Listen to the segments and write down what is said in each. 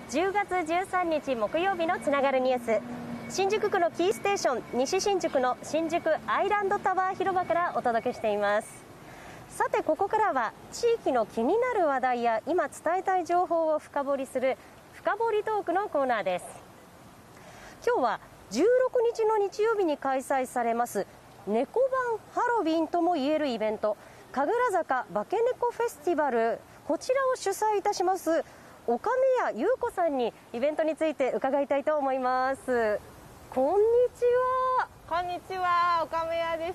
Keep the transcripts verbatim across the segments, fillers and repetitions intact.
じゅうがつじゅうさんにち木曜日のつながるニュース、新宿区のキーステーション西新宿の新宿アイランドタワー広場からお届けしています。さて、ここからは地域の気になる話題や今伝えたい情報を深掘りする深掘りトークのコーナーです。今日はじゅうろくにちの日曜日に開催されます猫版ハロウィンともいえるイベント、神楽坂化け猫フェスティバル、こちらを主催いたします岡宮優子さんにイベントについて伺いたいと思います。こんにちは。 こんにちは、岡宮です。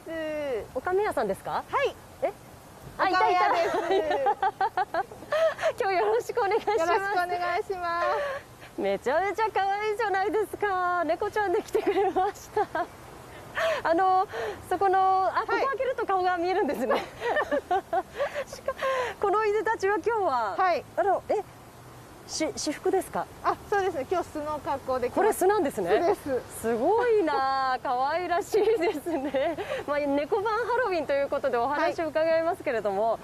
岡宮さんですか？ はい。 え、 あ、いたいたです。 今日よろしくお願いします。 よろしくお願いします。 めちゃめちゃ可愛いじゃないですか。猫ちゃんで来てくれました。あのそこのあ、ここ開けると顔が見えるんですね。しかこのいでたちは今日は、はい、あのえし私服ですか？ あ、そうですね。今日素の格好で来ました。 これ素なんですね。 素です。 すごいな、可愛らしいですね。まあ猫版ハロウィンということでお話を伺いますけれども、はい、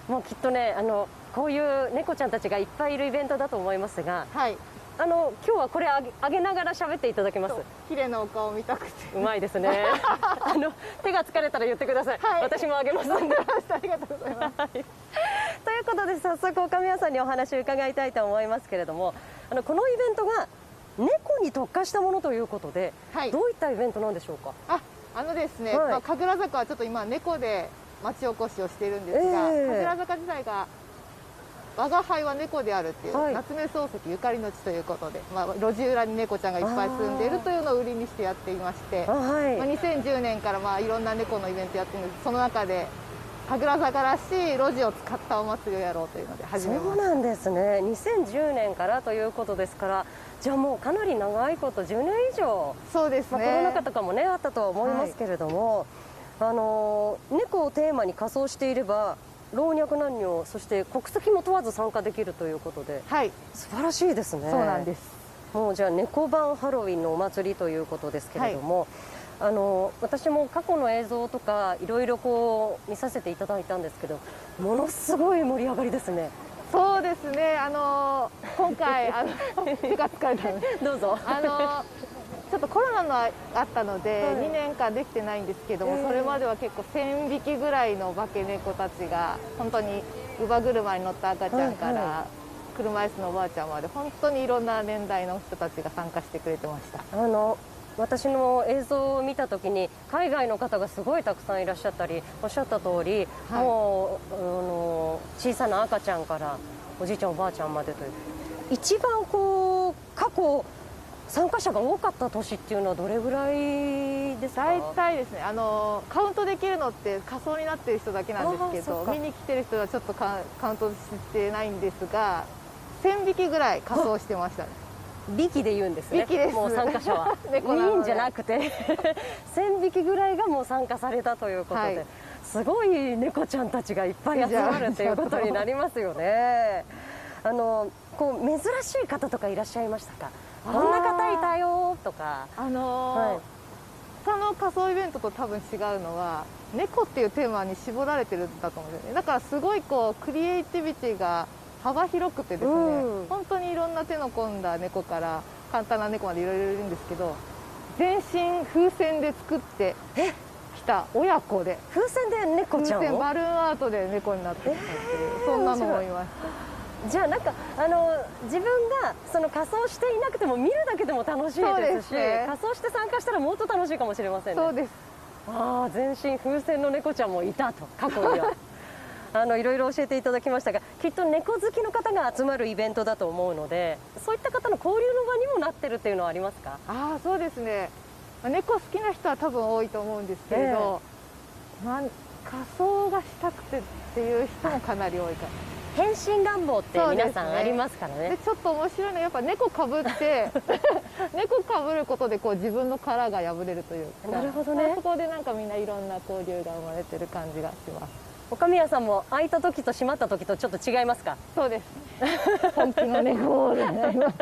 もうきっとね、あのこういう猫ちゃんたちがいっぱいいるイベントだと思いますが。はい。あの今日はこれあげ、あげながら喋っていただけます。 綺麗なお顔見たくて。 うまいですね。あの手が疲れたら言ってください。はい、私もあげますんで。 ありがとうございます。はい、 ということで早速岡宮さんにお話を伺いたいと思いますけれども、あのこのイベントが猫に特化したものということで、はい、どういったイベントなんでしょうか？ あ、あのですね、はい、まあ、神楽坂はちょっと今猫で町おこしをしているんですが、えー、神楽坂自体が我が輩は猫であるっていう、はい、夏目漱石ゆかりの地ということで、まあ、路地裏に猫ちゃんがいっぱい住んでいるというのを売りにしてやっていまして、はい、まあ、にせんじゅうねんからまあいろんな猫のイベントやってるんです。その中で神楽坂らしい路地を使ったお祭りをやろうというので始めました。 そうなんですね。にせんじゅうねんからということですから、じゃあもうかなり長いこと、じゅうねん以上、 そうですね、 まあ、コロナ禍とかもねあったとは思いますけれども、はい、あの猫をテーマに仮装していれば老若男女、そして国籍も問わず参加できるということで、はい、素晴らしいですね。 そうなんです。 もうじゃあ猫版ハロウィンのお祭りということですけれども、はい、あの私も過去の映像とかいろいろこう見させていただいたんですけど、ものすごい盛り上がりですね。 そうですね。あの今回あの手が疲れたのでどうぞ。 あのちょっとコロナのあったので、はい、にねんかんできてないんですけども、えー、それまでは結構せんびきぐらいの化け猫たちが本当に乳母車に乗った赤ちゃんから、はいはい、車椅子のおばあちゃんまで本当にいろんな年代の人たちが参加してくれてました。 あの私の映像を見たときに海外の方がすごいたくさんいらっしゃったり、おっしゃった通り、はい、もうあの小さな赤ちゃんからおじいちゃんおばあちゃんまでという、一番こう過去参加者が多かった年っていうのはどれぐらいですか？ 大体ですね、あのカウントできるのって仮装になっている人だけなんですけど、見に来てる人はちょっとカウントしてないんですが、せんびきぐらい仮装してましたね。 びきで言うんですね。 びきです。 もう参加者は猫いいんじゃなくてせんびきぐらいがもう参加されたということで、はい、すごい猫ちゃんたちがいっぱい集まるということになりますよね。あのこう珍しい方とかいらっしゃいましたか？こんな方いたよとか。 あのーはい、他の仮装イベントと多分違うのは、猫っていうテーマに絞られてるんだと思うんですよね。だからすごいこうクリエイティビティが幅広くてですね、うん、本当にいろんな手の込んだ猫から簡単な猫までいろいろいるんですけど、全身風船で作ってきた親子で、 風船で猫ちゃんを、 風船バルーンアートで猫になってきたっていう、えー、そんなのもいました。 じゃあなんかあの自分がその仮装していなくても見るだけでも楽しいですし、ね、仮装して参加したらもっと楽しいかもしれませんね。 そうです。 ああ、全身風船の猫ちゃんもいたと、過去にはあのいろいろ教えていただきましたが、きっと猫好きの方が集まるイベントだと思うので、そういった方の交流の場にもなってるっていうのはありますか？ ああ、そうですね。猫好きな人は多分多いと思うんですけれど、えー、まあ、仮装がしたくてっていう人もかなり多いから。 変身願望って皆さんありますからね。 でちょっと面白いのはやっぱ猫かぶって猫かぶることでこう自分の殻が破れるというか。 なるほどね。 そこでなんかみんないろんな交流が生まれてる感じがします。 岡宮さんも開いた時と閉まった時とちょっと違いますか？ そうです。本気の猫でなります。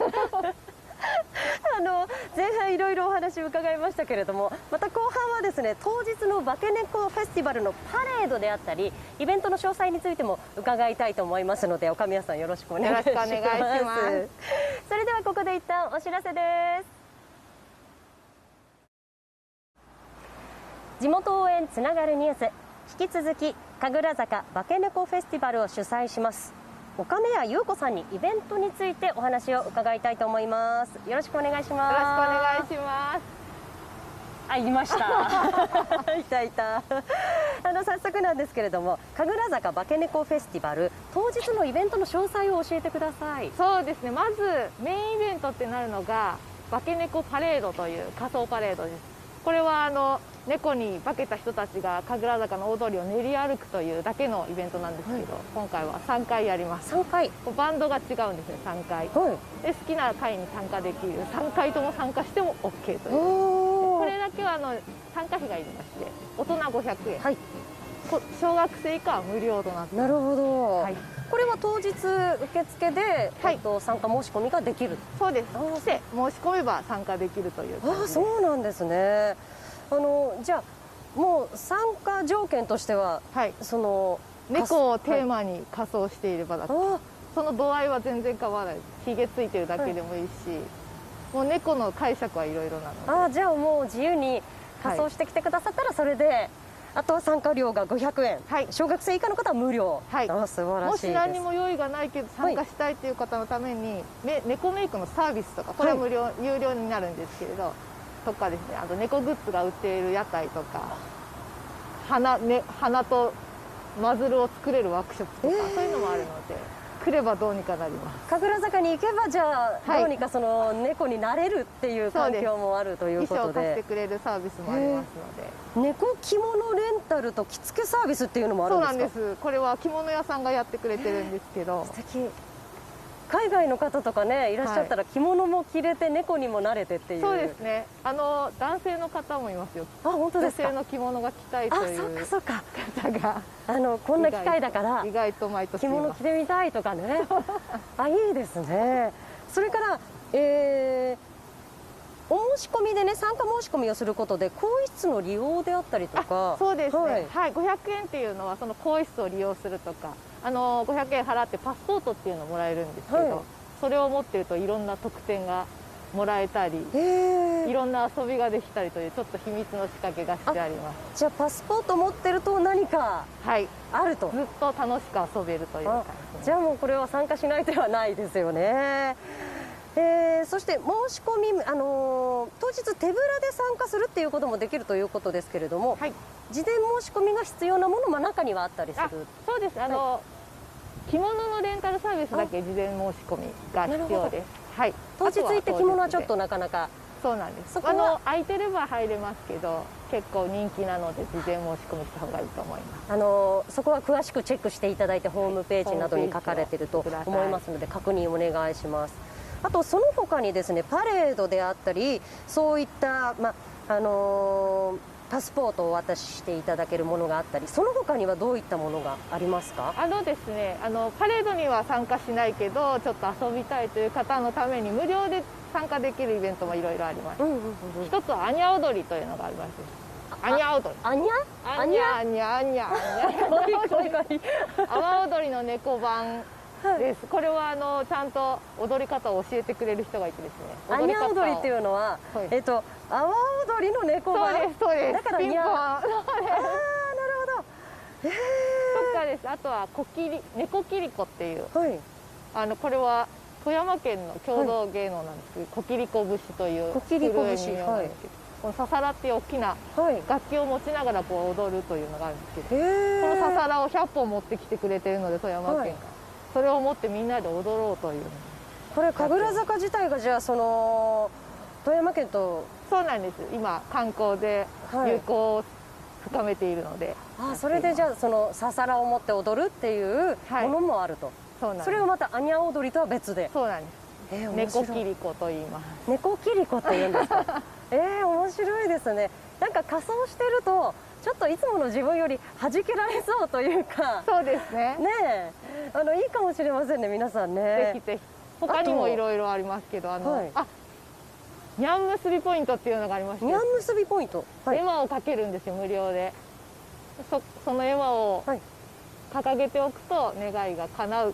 あの前半いろいろお話を伺いましたけれども、また後半はですね、当日の化け猫フェスティバルのパレードであったりイベントの詳細についても伺いたいと思いますので、岡宮さんよろしくお願いします。 よろしくお願いします。 それではここで一旦お知らせです。地元応援つながるニュース、引き続き神楽坂化け猫フェスティバルを主催します岡目谷優子さんにイベントについてお話を伺いたいと思います。よろしくお願いします。 よろしくお願いします。 あ、いましたいたいたあの早速なんですけれども、神楽坂化け猫フェスティバル当日のイベントの詳細を教えてください。 そうですね、まずメインイベントってなるのが化け猫パレードという仮装パレードです。これはあの猫に化けた人たちが神楽坂の大通りを練り歩くというだけのイベントなんですけど、はい、今回はさんかいやります。 さんかいバンドが違うんですね。さんかい、はい、で好きな回に参加できる、さんかいとも参加しても オーケー という。これだけはあの参加費がいりまして、大人ごひゃくえん、はい、小学生以下は無料となっています。 なるほど、はい、これは当日受付で、はい、えっと、参加申し込みができる。 そうです。そして申し込めば参加できるという感じです。 あ、そうなんですね。あのじゃあもう参加条件としては、はい、その猫をテーマに仮装していればだと、はい、その度合いは全然変わらない。ひげついてるだけでもいいし、はい、もう猫の解釈はいろいろなので。 あ、じゃあもう自由に仮装してきてくださったらそれで、はい、あとは参加料がごひゃくえん、はい、小学生以下の方は無料、はい、あ、素晴らしいです。 もし何にも用意がないけど参加したいという方のために、はい、猫メイクのサービスとか、これは無料、はい、有料になるんですけれどとかですね、あと猫グッズが売っている屋台とか、花、ね、花とマズルを作れるワークショップとか、えー、そういうのもあるので、来ればどうにかなります。 神楽坂に行けばじゃあ、はい、どうにかその猫になれるっていう環境もあるということで、 衣装を貸してくれるサービスもありますので、 猫着物レンタルと着付けサービスっていうのもあるんですか？ そうなんです。これは着物屋さんがやってくれてるんですけど、 素敵。海外の方とかねいらっしゃったら着物も着れて猫にも慣れてっていう。 そうですね。あの男性の方もいますよ。 あ、本当ですか。 女性の着物が着たいという。 あ、そうか方があのこんな機会だから意外と毎年着物着てみたいとかねあ、いいですね。それから、えー、お申し込みでね、参加申し込みをすることで更衣室の利用であったりとか。 そうですね、はい、はい、ごひゃくえんっていうのはその更衣室を利用するとか、あのごひゃくえん払ってパスポートっていうのをもらえるんですけど、はい、それを持ってるといろんな特典がもらえたり、いろんな遊びができたりというちょっと秘密の仕掛けがしてあります。 じゃあパスポート持ってると何かあると、 はい、ずっと楽しく遊べるという感じ。 じゃあもうこれは参加しない手はないですよね。えー、そして申し込み、あのー、当日手ぶらで参加するっていうこともできるということですけれども、はい、事前申し込みが必要なものも中にはあったりする。 そうです。あの、はい、着物のレンタルサービスだけ事前申し込みが必要です。はい、 当日行って着物はちょっとなかなか。 そうなんです。あの空いてれば入れますけど、結構人気なので事前申し込みした方がいいと思います。 あのそこは詳しくチェックしていただいて、ホームページなどに書かれていると思いますので確認お願いします。あとその他にですね、パレードであったりそういった、まあのー、パスポートをお渡ししていただけるものがあったり、その他にはどういったものがありますか？ あのですね、あのパレードには参加しないけどちょっと遊びたいという方のために無料で参加できるイベントもいろいろあります。一つはアニャ踊りというのがあります。アニャ踊り。 アニャ？ アニャアニャアニャアニャ。阿波踊りの猫版です。これはあのちゃんと踊り方を教えてくれる人がいてですね。 アニャ踊りっていうのは、はい、えっと阿波踊りの猫版。 そうですそうです。 だからニャ。ああ、なるほど。 ええ。とかです。あとはコキリ猫キリコっていう。はい。あのこれは富山県の郷土芸能なんですけど、コキリコ節という。 コキリコ節。はい。 このササラっていう大きな楽器を持ちながらこう踊るというのがあるんですけど、このササラをひゃっぽん持ってきてくれてるので富山県が、はい、それを持ってみんなで踊ろうという。 これ神楽坂自体がじゃあその富山県と。 そうなんです。今観光で友好を深めているので、 はい、あ、それでじゃあそのササラを持って踊るっていうものもあると。はい、そうなんです。それをまたアニャ踊りとは別で。 そうなんです。えー、猫キリコと言います。 猫キリコって言うんですか？えー、面白いですね。なんか仮装してるとちょっといつもの自分より弾けられそうというか。 そうですね。 ねえ、あのいいかもしれませんね、皆さんね。 ぜひぜひ。他にもいろいろありますけど、あの、はい、あ、ニャン結びポイントっていうのがありまして。 ニャン結びポイント。 はい、絵馬をかけるんですよ、無料で。そその絵馬を掲げておくと願いが叶う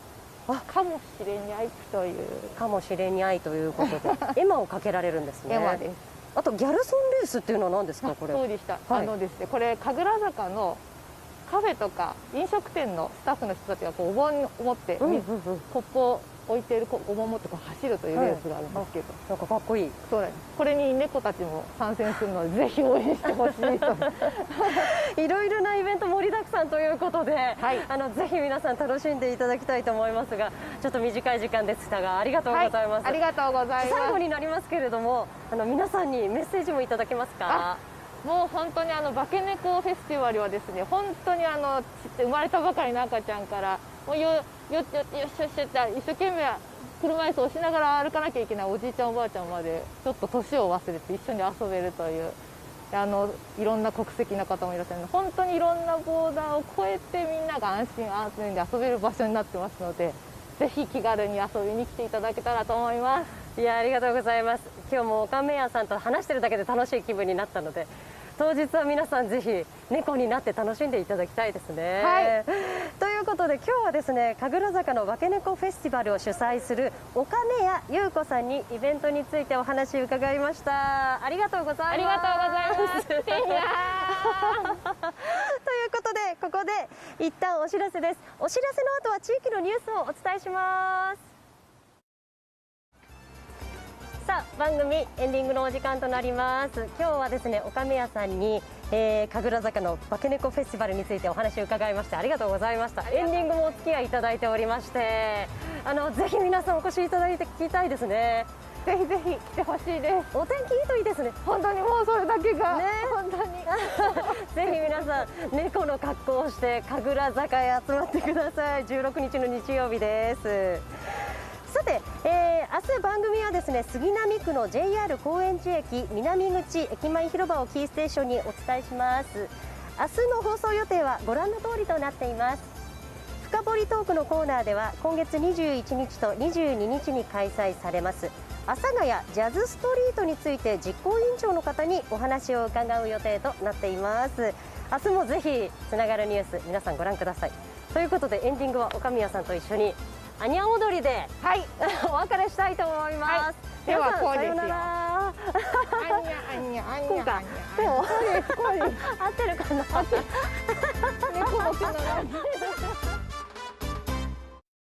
かもしれにゃいというかもしれにゃいということでエマをかけられるんですね。 エマです。 あとギャルソンレースっていうのは何ですかこれ？ そうでした、 はい、 あのですねこれ神楽坂のカフェとか飲食店のスタッフの人たちがこうお盆を持って、うんうんうん、コップを置いているお盆を持ってこう走るというレースがあるんですけど、はい、 なんかかっこいい。 そうです。これに猫たちも参戦するのでぜひ応援してほしいといろいろなイベント盛りだくさんということで、はい、あのぜひ皆さん楽しんでいただきたいと思いますが、ちょっと短い時間でしたがありがとうございます、 はい、ありがとうございます。 最後になりますけれども、あの皆さんにメッセージもいただけますか？ もう本当にあの化け猫フェスティバルはですね、本当にあの生まれたばかりの赤ちゃんからもうよよよよよっしゃっしゃって一生懸命車椅子を押しながら歩かなきゃいけないおじいちゃんおばあちゃんまでちょっと年を忘れて一緒に遊べるという、あのいろんな国籍の方もいらっしゃるので、本当にいろんなボーダーを越えてみんなが安心安全で遊べる場所になってますので、ぜひ気軽に遊びに来ていただけたらと思います。 いや、ありがとうございます。今日もおかめ屋さんと話してるだけで楽しい気分になったので、当日は皆さんぜひ猫になって楽しんでいただきたいですね。はい、ということで今日はですね、神楽坂の化け猫フェスティバルを主催するおかめ屋優子さんにイベントについてお話を伺いました。ありがとうございます。 ありがとうございます。ということでここで一旦お知らせです。お知らせの後は地域のニュースをお伝えします。さあ、番組エンディングのお時間となります。今日はですね、おかめ屋さんに、えー、神楽坂の化け猫フェスティバルについてお話を伺いましてありがとうございました。エンディングもお付き合いいただいておりまして、あのぜひ皆さんお越しいただいて聞きたいですね。 ぜひぜひ来てほしいです。 お天気いいといいですね。 本当にもうそれだけが、ね、本当にぜひ皆さん猫の格好をして神楽坂へ集まってください。じゅうろくにちの日曜日です。さて、えー、明日番組はですね、杉並区の ジェイアール 高円寺駅南口駅前広場をキーステーションにお伝えします。明日の放送予定はご覧の通りとなっています。深掘りトークのコーナーでは今月にじゅういちにちとにじゅうににちに開催されます阿佐ヶ谷ジャズストリートについて実行委員長の方にお話を伺う予定となっています。明日もぜひつながるニュース皆さんご覧ください。ということでエンディングは岡宮さんと一緒にアニャ踊りで、はい、お別れしたいと思います。はい、 ではこうですよ。 さようなら。 アニャアニャアニャアニャ。 そうです、こうです。合ってるかな。 猫の毛の